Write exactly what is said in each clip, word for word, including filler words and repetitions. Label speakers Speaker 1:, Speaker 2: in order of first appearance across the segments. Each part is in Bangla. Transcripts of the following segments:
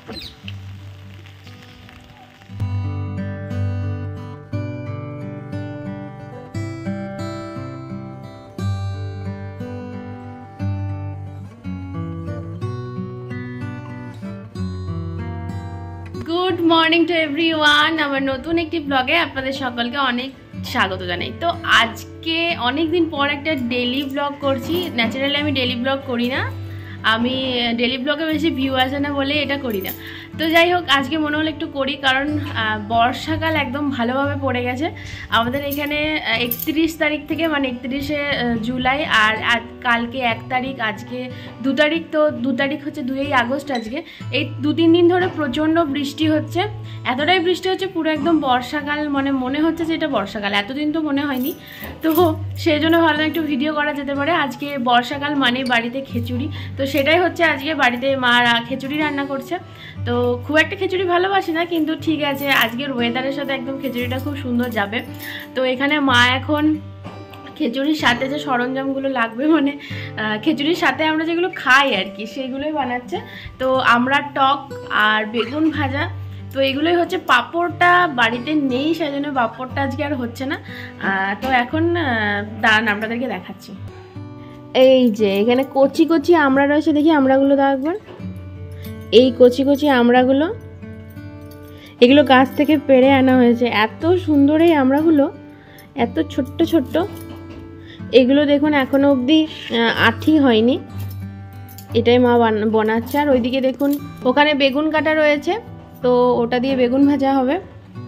Speaker 1: Good morning to everyone. আমার নতুন একটি ব্লগে আপনাদের সকলকে অনেক স্বাগত জানাই। তো আজকে অনেক দিন পর একটা ডেইলি ব্লগ করছি। ন্যাচারালি আমি ডেইলি ব্লগ করি না, আমি ডেইলি ব্লগে বেশি ভিউ আসে না বলে এটা করি না। তো যাই হোক, আজকে মনে হলো একটু করি, কারণ বর্ষাকাল একদম ভালোভাবে পড়ে গেছে আমাদের এখানে। একত্রিশ তারিখ থেকে মানে একত্রিশে জুলাই আর কালকে এক তারিখ, আজকে দু তারিখ। তো দু তারিখ হচ্ছে দুই আগস্ট। আজকে এই দু তিন দিন ধরে প্রচণ্ড বৃষ্টি হচ্ছে, এতটাই বৃষ্টি হচ্ছে পুরো একদম বর্ষাকাল, মানে মনে হচ্ছে যে এটা বর্ষাকাল, এতদিন তো মনে হয়নি। তো সেই জন্য ভাবলাম একটু ভিডিও করা যেতে পারে। আজকে বর্ষাকাল মানে বাড়িতে খিচুড়ি, তো সেটাই হচ্ছে আজকে বাড়িতে মা খিচুড়ি রান্না করছে। তো খুব একটা খিচুড়ি ভালোবাসি না, কিন্তু ঠিক আছে, আজকের ওয়েদারের সাথে একদম খিচুড়িটা খুব সুন্দর যাবে। তো এখানে মা এখন খিচুড়ির সাথে যে সরঞ্জামগুলো লাগবে, মানে খিচুড়ির সাথে আমরা যেগুলো খাই আর কি, সেগুলোই বানাচ্ছে। তো আমরা টক আর বেগুন ভাজা, তো এগুলোই হচ্ছে। পাঁপড়টা বাড়িতে নেই, সেই জন্য পাঁপড়টা আজকে আর হচ্ছে না। তো এখন দাঁড়ান আপনাদেরকে দেখাচ্ছি। এই যে এখানে কচি কচি আমড়া রয়েছে, দেখি আমড়াগুলো দাও একবার। এই কচি কচি আমড়াগুলো, এগুলো গাছ থেকে পেড়ে আনা হয়েছে। এত সুন্দর এই আমড়াগুলো, এত ছোট্ট ছোট্ট। এগুলো দেখুন এখনো অবধি আঠি হয়নি, এটাই মা বানাচ্ছে। আর ওইদিকে দেখুন ওখানে বেগুন কাটা রয়েছে, তো ওটা দিয়ে বেগুন ভাজা হবে।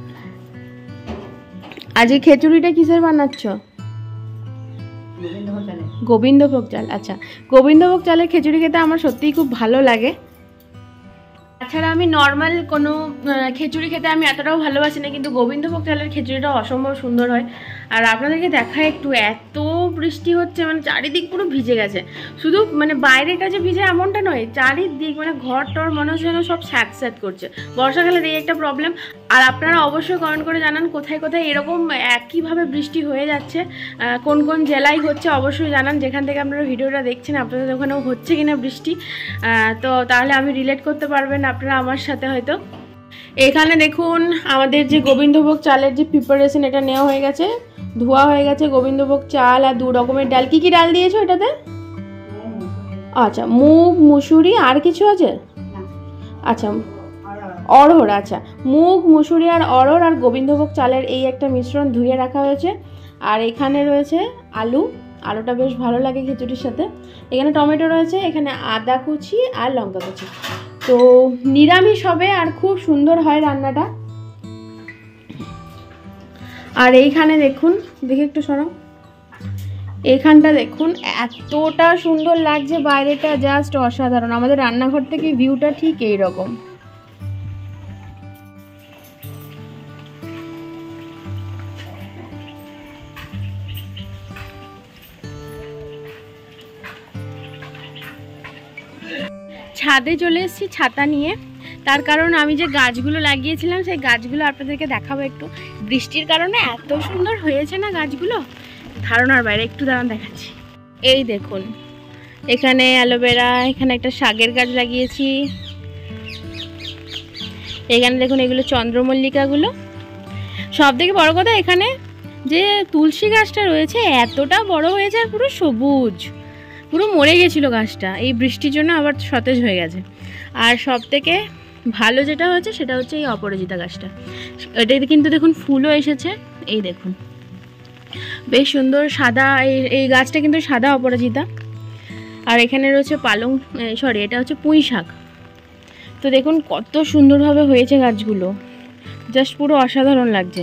Speaker 1: আজকে খিচুড়িটা কিসের বানাচ্ছ? গোবিন্দভোগ চাল। আচ্ছা, গোবিন্দভোগ চালের খিচুড়ি খেতে আমার সত্যিই খুব ভালো লাগে। তাছাড়া আমি নর্মাল কোনো খিচুড়ি খেতে আমি এতটাও ভালোবাসি না, কিন্তু গোবিন্দভোগ চালের খিচুড়িটা অসম্ভব সুন্দর হয়। আর আপনাদেরকে দেখায় একটু, এত বৃষ্টি হচ্ছে, মানে চারিদিক পুরো ভিজে গেছে। শুধু মানে বাইরেটা যে ভিজে এমনটা নয়, চারিদিক মানে ঘর টর মনে হচ্ছে যেন সব স্যাঁত স্যাঁত করছে। বর্ষাকালের এই একটা প্রবলেম। আর আপনারা অবশ্যই কমেন্ট করে জানান কোথায় কোথায় এরকম একইভাবে বৃষ্টি হয়ে যাচ্ছে, কোন কোন জেলায় হচ্ছে অবশ্যই জানান। যেখান থেকে আপনারা ভিডিওটা দেখছেন আপনাদের ওখানেও হচ্ছে কিনা বৃষ্টি, তো তাহলে আমি রিলেট করতে পারবেন আপনারা আমার সাথে হয়তো। এখানে দেখুন আমাদের যে গোবিন্দভোগ চালের যে প্রিপারেশন, এটা নেওয়া হয়ে গেছে, ধোয়া হয়ে গেছে। গোবিন্দভোগ চাল আর দু রকমের ডাল। কি কি ডাল দিয়েছো এটাতে? আচ্ছা, মুগ, মুসুরি, আর কিছু আছে? আচ্ছা, অড়হর। আচ্ছা, মুগ, মুসুরি আর অড়হর আর গোবিন্দভোগ চালের এই একটা মিশ্রণ ধুয়ে রাখা হয়েছে। আর এখানে রয়েছে আলু, আলুটা বেশ ভালো লাগে খিচুড়ির সাথে। এখানে টমেটো রয়েছে, এখানে আদা কুচি আর লঙ্কা কুচি। তো নিরামিষ হবে আর খুব সুন্দর হয় রান্নাটা। আর এইখানে দেখুন, দেখি একটু সরাও, এইখানটা দেখুন এতটা সুন্দর লাগছে, বাইরেটা জাস্ট অসাধারণ। আমাদের রান্নাঘর থেকে ভিউটা ঠিক এইরকম। ছাদে চলে এসেছি ছাতা নিয়ে, তার কারণ আমি যে গাছগুলো লাগিয়েছিলাম সেই গাছগুলো আপনাদেরকে দেখাবো একটু। বৃষ্টির কারণে এত সুন্দর হয়েছে না গাছগুলো, ধারণার বাইরে। একটু দাঁড়ান দেখাচ্ছি। এই দেখুন এখানে অ্যালোভেরা, এখানে একটা শাকের গাছ লাগিয়েছি। এখানে দেখুন এগুলো চন্দ্রমল্লিকাগুলো। সব থেকে বড় কথা, এখানে যে তুলসী গাছটা রয়েছে এতটা বড় হয়েছে আর পুরো সবুজ, পুরো মরে গেছিল গাছটা, এই বৃষ্টির জন্য আবার সতেজ হয়ে গেছে। আর সব থেকে ভালো যেটা হয়েছে সেটা হচ্ছে এই অপরাজিতা গাছটা, এটাতে কিন্তু দেখুন ফুলও এসেছে। এই দেখুন বেশ সুন্দর সাদা, এই এই গাছটা কিন্তু সাদা অপরাজিতা। আর এখানে রয়েছে পালং, সরি এটা হচ্ছে পুঁই শাক। তো দেখুন কত সুন্দরভাবে হয়েছে গাছগুলো, জাস্ট পুরো অসাধারণ লাগছে।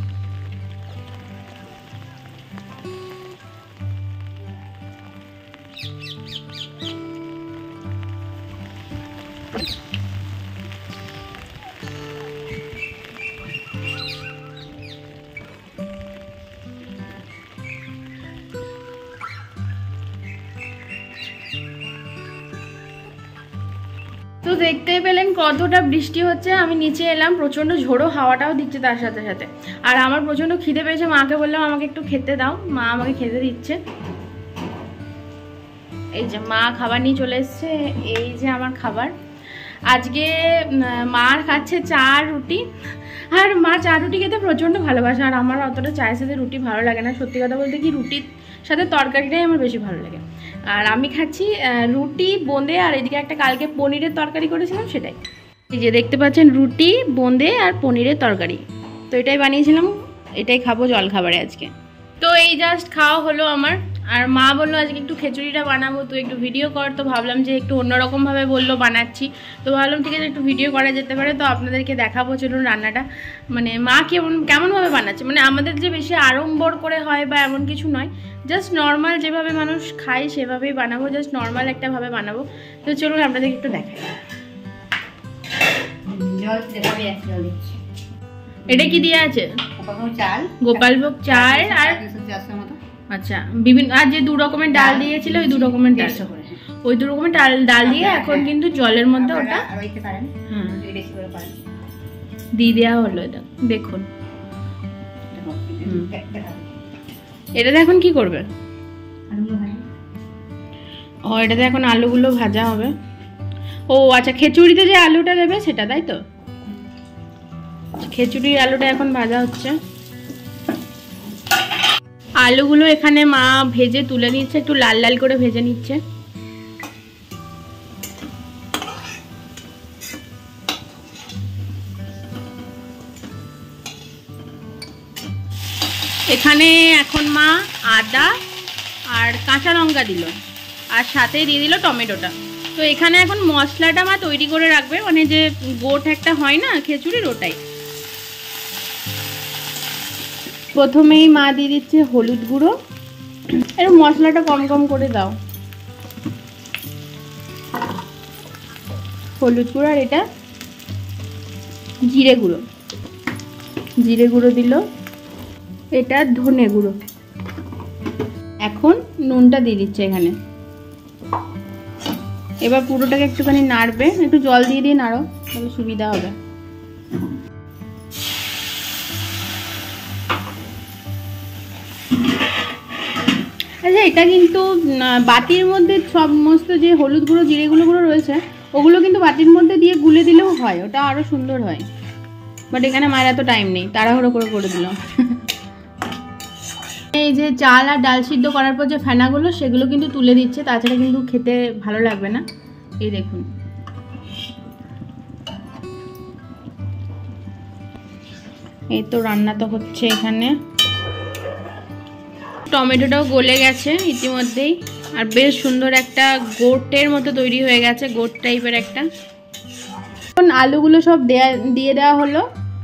Speaker 1: তো দেখতেই পেলেন কতটা বৃষ্টি হচ্ছে। আমি নিচে এলাম, প্রচণ্ড ঝোড়ো হাওয়াটাও দিচ্ছে তার সাথে সাথে। আর আমার প্রচণ্ড খিদে পেয়েছে, মাকে বললাম আমাকে একটু খেতে দাও, মা আমাকে খেতে দিচ্ছে। এই যে মা খাবার নিয়ে চলে এসছে, এই যে আমার খাবার। আজকে মা খাচ্ছে চা রুটি, আর মা চা রুটি খেতে প্রচণ্ড ভালোবাসে, আর আমার অতটা চায়ের সাথে রুটি ভালো লাগে না। সত্যি কথা বলতে কি রুটির সাথে তরকারিটাই আমার বেশি ভালো লাগে। আর আমি খাচ্ছি রুটি বোঁদে, আর এদিকে একটা কালকে পনিরের তরকারি করেছিলাম সেটাই। এই যে দেখতে পাচ্ছেন রুটি বোঁদে আর পনিরের তরকারি, তো এটাই বানিয়েছিলাম, এটাই খাবো জল খাবারে আজকে। তো এই জাস্ট খাওয়া হলো আমার। আর মা বললো আজকে একটু খিচুড়িটা বানাবো, তো একটু ভিডিও কর। তো ভাবলাম যে একটু অন্যরকমভাবে বললো বানাচ্ছি, তো ভাবলাম ঠিক আছে একটু ভিডিও করা যেতে পারে, তো আপনাদেরকে দেখাবো চলুন রান্নাটা। মানে মা কেমন কেমনভাবে বানাচ্ছে, মানে আমাদের যে বেশি আড়ম্বর করে হয় বা এমন কিছু নয়, জাস্ট নর্মাল যেভাবে মানুষ খায় সেভাবেই বানাবো, জাস্ট নর্মাল একটা ভাবে বানাবো। তো চলুন আপনাদেরকে একটু দেখাই। এটা কি দিয়ে আছে? চাল, গোপালভোগ চাল, আর আচ্ছা বিভিন্ন আর যে দু রকমের ডাল দিয়েছিল ওই দু রকমের ডাল, ওই দু রকমের ডাল ডাল দিয়ে এখন কিন্তু জলের মধ্যে ওটা দিয়ে দেওয়া হলো। এটা দেখুন, এটাতে এখন কি করবে? ও এটাতে এখন আলুগুলো ভাজা হবে। ও আচ্ছা, খিচুড়িতে যে আলুটা দেবে সেটা, তাই তো? খিচুড়ির আলুটা এখন ভাজা হচ্ছে। আলুগুলো এখানে মা ভেজে তুলে নিচ্ছে, একটু লাল লাল করে ভেজে নিচ্ছে। এখানে এখন মা আদা আর কাঁচা লঙ্কা দিল, আর সাথে দিয়ে দিল টমেটোটা। তো এখানে এখন মশলাটা মা তৈরি করে রাখবে, মানে যে গোট একটা হয় না খিচুড়ির, ওটাই। প্রথমেই মা দিয়ে দিচ্ছে হলুদ গুঁড়ো, এর মশলাটা কম কম করে দাও। হলুদ গুঁড়ো, আর এটা জিরে গুঁড়ো, জিরে গুঁড়ো দিল, এটা ধনে গুঁড়ো। এখন নুনটা দিয়ে দিচ্ছে এখানে। এবার পুরোটাকে একটুখানি নাড়বে, একটু জল দিয়ে দিয়ে নাড়ো, তাহলে সুবিধা হবে। আচ্ছা, এটা কিন্তু বাটির মধ্যে সমস্ত যে হলুদ গুঁড়ো জিরে গুঁড়ো গুঁড়ো রয়েছে ওগুলো কিন্তু বাটির মধ্যে দিয়ে গুলে দিলেও হয়, ওটা আরো সুন্দর হয়। বাট এখানে মায়ের এত টাইম নেই, তাড়াহুড়ো করে করে দিল। এই যে চাল আর ডাল সিদ্ধ করার পর যে ফেনাগুলো সেগুলো কিন্তু তুলে দিচ্ছে, তাছাড়া কিন্তু খেতে ভালো লাগবে না। এই দেখুন, এই তো রান্না তো হচ্ছে এখানে। টমেটোটাও গলে গেছে ইতিমধ্যেই, আর বেশ সুন্দর একটা গোটের মতো তৈরি হয়ে গেছে, গোট টাইপের একটা। এখন আলুগুলো সব দেয়া দিয়ে দেওয়া হলো।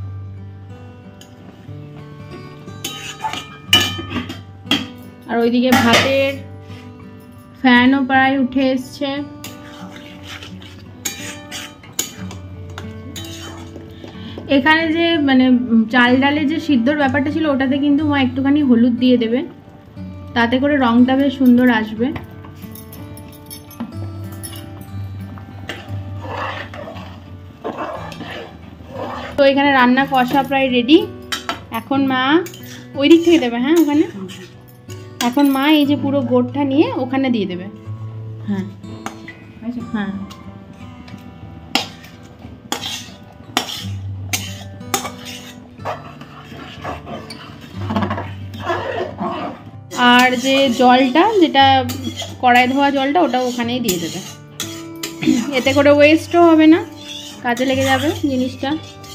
Speaker 1: আর ওইদিকে ভাতের ফ্যানও প্রায় উঠে এসছে। এখানে যে মানে চাল ডালের যে সিদ্ধর ব্যাপারটা ছিল ওটাতে কিন্তু মা একটুখানি হলুদ দিয়ে দেবে, তাতে করে রংটা বেশ সুন্দর আসবে। তো এখানে রান্না কষা প্রায় রেডি। এখন মা ওই দিক থেকে দেবে, হ্যাঁ ওখানে। এখন মা এই যে পুরো গোটটা নিয়ে ওখানে দিয়ে দেবে। হ্যাঁ হ্যাঁ, আর যে জলটা, যেটা কড়াই ধোয়া জলটা, ওটা ওখানেই দিয়ে দেবে। এতে করে ওয়েস্টও হবে না, কাজে লেগে যাবে জিনিসটা।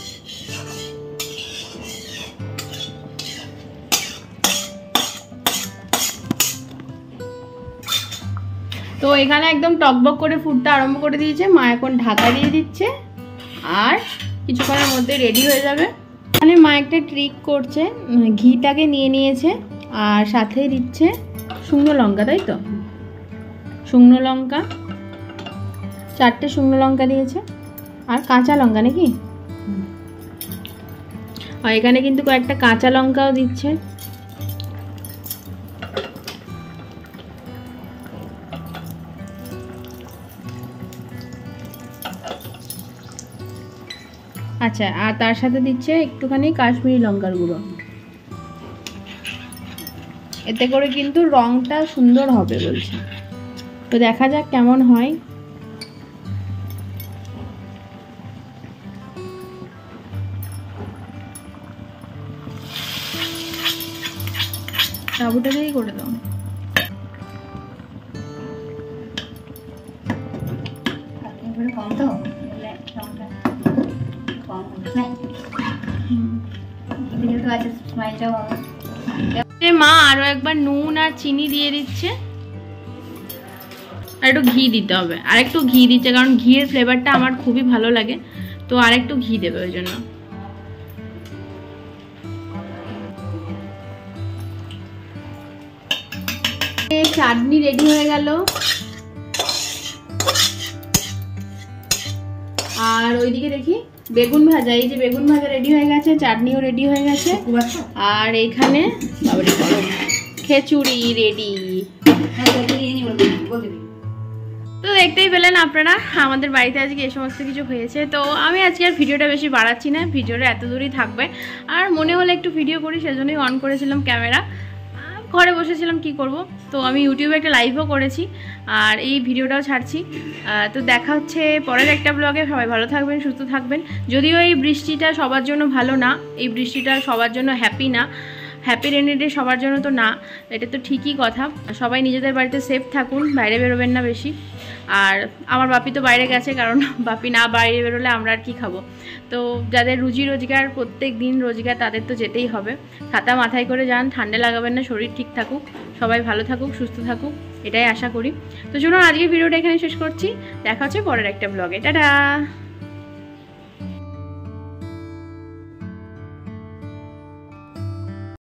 Speaker 1: তো এখানে একদম টকবক করে ফুটতে আরম্ভ করে দিয়েছে। মা এখন ঢাকা দিয়ে দিচ্ছে, আর কিছুক্ষণের মধ্যে রেডি হয়ে যাবে। এখানে মা একটা ট্রিক করছে, ঘিটাকে নিয়ে নিয়েছে আর সাথে দিচ্ছে শুকনো লঙ্কা, তাই তো? শুকনো লঙ্কা, চারটে শুকনো লঙ্কা দিয়েছে, আর কাঁচা লঙ্কা নাকি, আর এখানে কিন্তু কয়েকটা কাঁচা লঙ্কাও দিচ্ছে। আচ্ছা, আর তার সাথে দিচ্ছে একটুখানি কাশ্মীরি লঙ্কার গুঁড়ো। এতে করে কিন্তু রংটা সুন্দর হবে বলছে, তো দেখা যাক কেমন হয়। সাবুটাকেই করে দাও।
Speaker 2: কম তো
Speaker 1: মা আরো একবার নুন আর চিনি দিয়ে দিচ্ছে, আর একটু ঘি দিতে হবে, আর একটু ঘি দিচ্ছে কারণ ঘিয়ের ফ্লেভারটা আমার খুবই ভালো লাগে, তো আর একটু ঘি দেবে ওই জন্য। চাটনি রেডি হয়ে গেল, আর ওইদিকে দেখি বেগুন ভাজা, এই যে বেগুন ভাজা রেডি হয়ে গেছে, চাটনিও রেডি হয়ে গেছে, আর এখানে খিচুড়ি রেডি। তো দেখতেই পেলেন আপনারা আমাদের বাড়িতে আজকে এই সমস্ত কিছু হয়েছে। তো আমি আজকে আর ভিডিওটা বেশি বাড়াচ্ছি না, ভিডিওটা এত দূরই থাকবে। আর মনে হলে একটু ভিডিও করি সেজন্যই অন করেছিলাম ক্যামেরা, ঘরে বসেছিলাম কি করব। তো আমি ইউটিউবে একটা লাইভও করেছি আর এই ভিডিওটাও ছাড়ছি। তো দেখা হচ্ছে পরের একটা ব্লগে। সবাই ভালো থাকবেন, সুস্থ থাকবেন। যদিও এই বৃষ্টিটা সবার জন্য ভালো না, এই বৃষ্টিটা সবার জন্য হ্যাপি না, হ্যাপি রেনি ডে সবার জন্য তো না, এটা তো ঠিকই কথা। সবাই নিজেদের বাড়িতে সেফ থাকুন, বাইরে বেরোবেন না বেশি। আর আমার বাপি তো বাইরে গেছে, কারণ বাপি না বাইরে বেরোলে আমরা আর কি খাবো। তো যাদের রুজি রোজগার প্রত্যেক দিন রোজগার তাদের তো যেতেই হবে। ছাতা মাথায় করে যান, ঠান্ডা লাগাবেন না, শরীর ঠিক থাকুক, সবাই ভালো থাকুক, সুস্থ থাকুক, এটাই আশা করি। তো চলুন আজকের ভিডিওটা এখানে শেষ করছি, দেখা হচ্ছে পরের একটা ব্লগে। টাটা।